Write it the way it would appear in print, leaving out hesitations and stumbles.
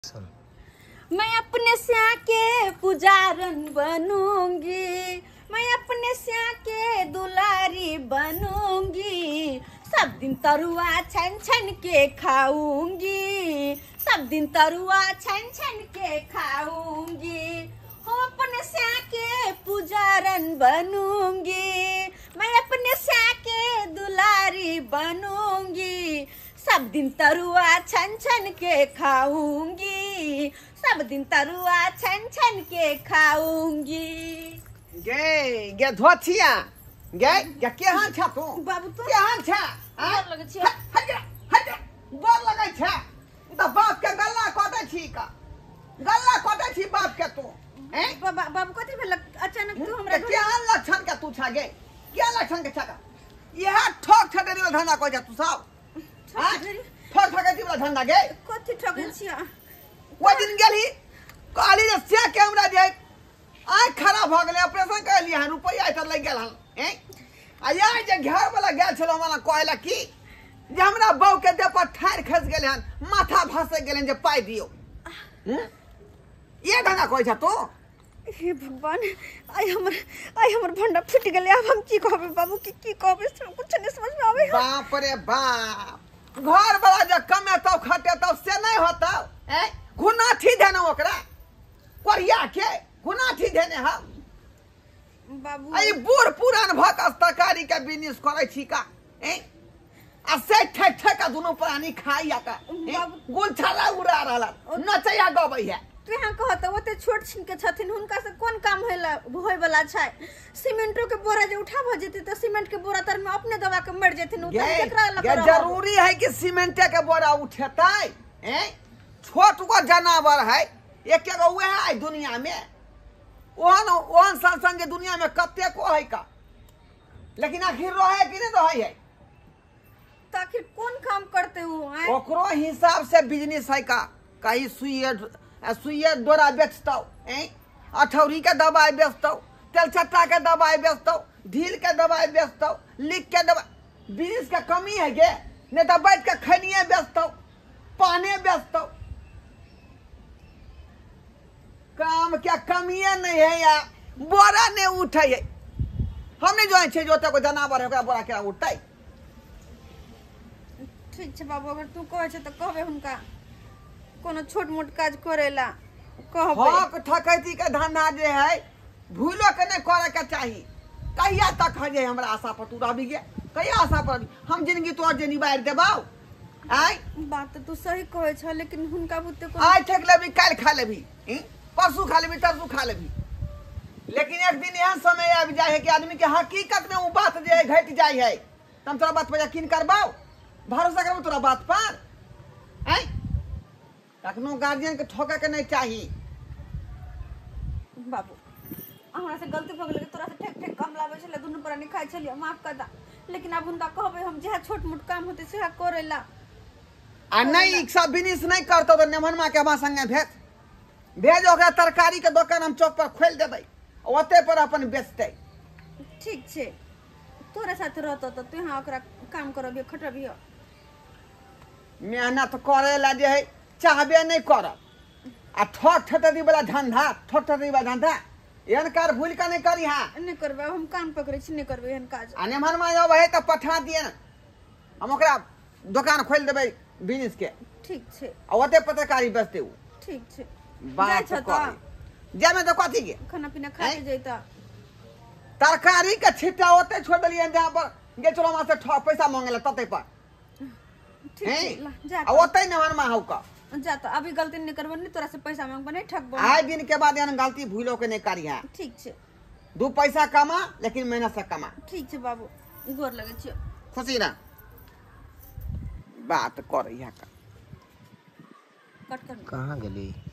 मैं अपने स्या के पुजारन बनूंगी, मैं अपने स्या के दुलारी बनूंगी। सब दिन तरुआ छन छन के खाऊंगी, सब दिन तरुआ छन छन के खाऊंगी। हम अपने स्या के पुजारन बनूंगी, मैं अपने स्या के दुलारी बनूंगी। सब दिन तरुआ छन छन के खाऊंगी, सब दिन तरुआ छन छन के खाऊंगी। गे गे धोथिया गे गे केहन छ तू बाबू तो केहन छ गोर लगै छै हट गोर लगै छ त बाप के गल्ला कटै छी का गल्ला कटै छी बाप के तू हैं बाबू कथि भेल अचानक तू हमरा केहन लक्षण के तू छ गे के लक्षण के छ का यह ठोक ठगरी वाला धंधा करै तू सब ठोक ठगरी वाला धंधा गे कथि ठगै छिया। वो दिन गेली कहली जे से कैमरा दे आँख खराब भ गेलै ऑपरेशन कर लिया रुपया इधर लग गेल हन हैं आ यार जे घर वाला गेल छलो हमरा कहला की जे हमरा बहू के देह पर ठार खस गेल हन माथा भसे गेलन जे पाई दियो ये धंधा कोइ छ तू। हे भगवान आई हमर भंडा फुट गेले। अब हम की कहबे बाबू की कहबे कुछ नहीं समझ में आवे। बाप रे बाप घर वाला जे कमेतौ खटेतौ से नहीं होतौ हैं गुनाठी देने ओकरा कोरिया के गुनाठी देने ह बाबू आई बूढ़ पुरान भकस तरकारी के बिजनेस करे छी का हैं आ से ठक ठक दुनो प्राणी खाइया का गुलछला उड़ा रहला नचैया गबै है तू यहाँ कहत ओते छोट छिन के छथिन हुनका से कोन काम होय वाला छै। सीमेंटो के बोरा जे उठा भ जेते त सीमेंट के बोरा तर में अपने दबा के मर जेथिन। उ केकरा लग जरूरी है कि सीमेंट के बोरा उठेतै हैं छोट गो जानवर है एक एगो वह है दुनिया में ओहन संग के दुनिया में कते को है का लेकिन आखिर रहे कि नहीं रहे है तो आखिर कौन काम करते हो ओकरो हिसाब से बिजनेस है का कहीं सुइया डोरा बेचतौ अठौरी के दवाई बेचतौ तेल चट्टा के दवाई बेचतौ ढील के दवाई बेचतौ लीक के दवाई बिजनेस का कमी है गे नहीं तो बैठ के खनिए बेचतौ पाने बेचतौ काम क्या कमी नहीं है यार बोरा नहीं उठे है हमने जो है जोते को जानवर है ओकरा बोरा केरा उठै। ठीक छै बाबू अगर तू कहै छै त कहबे हुनका कोनो छोट मोट काज करेला कहबे। हक ठकैती के धंधा जे है भूलो के नहीं करे के चाहिए। कहिया तक है जे हमरा आशा पर तू रहबी गे कहिया आशा पर हम जिंदगी तोर जे निबार देबौ आई बात तू सही कहै छ लेकिन हुनका बुते को आज ठक लेबी काल खा लेबी परसू खा लेबी तरसू खा लेबी लेकिन एक दिन एहन समय आबि जाए है कि आदमी के हकीकत में वो बात जे है घट जाए है तुम तोरा बात पर यकीन करबाओ भरोसा करबो तोरा बात पर हैं कखनो गार्जियन के ठोका के नहीं चाहिए। बाबू हमरा से गलती भ गेलै तोरा से ठेक ठेक काम लाबै छले दुनू प्राणी खाइ छलिए माफ कर दा लेकिन अब हुनका कहबे हम जे छोट मोट काम होते से करेला आ नहीं सब बिजनेस नहीं करतो तो नेमन मां के हमरा संगे भेज ओकरा तरकारी के दुकान हम चौक पर खोल देबै ओते पर अपन बेचतै। ठीक छै तोरा साथ रहतो त तू यहाँ ओकरा काम करबियो खटबियो मेहनत करे ला जे है चाहबे नहीं करब आ ठक ठटरी वाला धंधा ठक ठटरी वाला धंधा एहन कार भूल के नहीं करी हां नहीं करबे हम काम पकड़े छी नहीं करबे एहन काज आ नेमन मां जब है त पठा दिए न हम ओकरा दुकान खोल देबै बिजनेस के। ठीक छै ओते पत्रकारी बेचते उ ठीक छै बात कर जेमे तो कथी के खाना पीना खा के जइता तरकारी के छिट्टा ओते छोड़ देलिए जहां पर गे चलो वहां से पैसा मांगेला तते पर ठीक है जा ओते नेमन मां हौ का जा तो अभी गलती नहीं करबो नहीं तोरा से पैसा मांगबो नहीं ठगबो आए दिन के बाद यानी गलती भूलो के नहीं करी है। ठीक छै दो पैसा कमा लेकिन मेहनत से कमा। ठीक छै बाबू गोर लगे छियो खुशी ना बात कर कहाँ गेली।